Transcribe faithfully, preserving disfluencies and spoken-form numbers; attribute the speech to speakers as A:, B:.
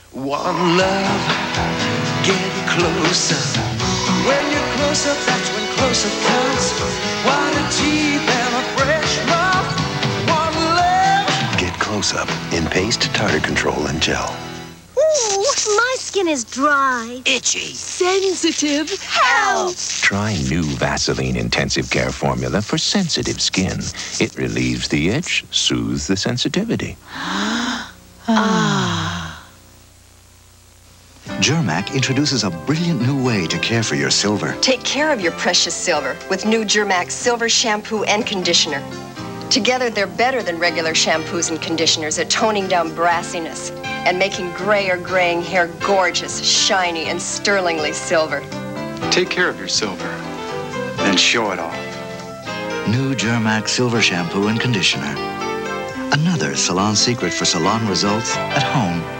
A: One love, get closer. When you're close up, that's when closer comes. White teeth and a fresh mouth. One love.
B: Get close up in paste, tartar control, and gel.
C: Ooh, my skin is dry.
D: Itchy.
C: Sensitive. Help!
E: Try new Vaseline Intensive Care Formula for sensitive skin. It relieves the itch, soothes the sensitivity.
C: Ah.
F: Germac introduces a brilliant new way to care for your silver.
G: Take care of your precious silver with new Germac Silver Shampoo and Conditioner. Together, they're better than regular shampoos and conditioners at toning down brassiness and making gray or graying hair gorgeous, shiny, and sterlingly silver.
H: Take care of your silver, then show it off.
F: New Germac Silver Shampoo and Conditioner. Another salon secret for salon results at home.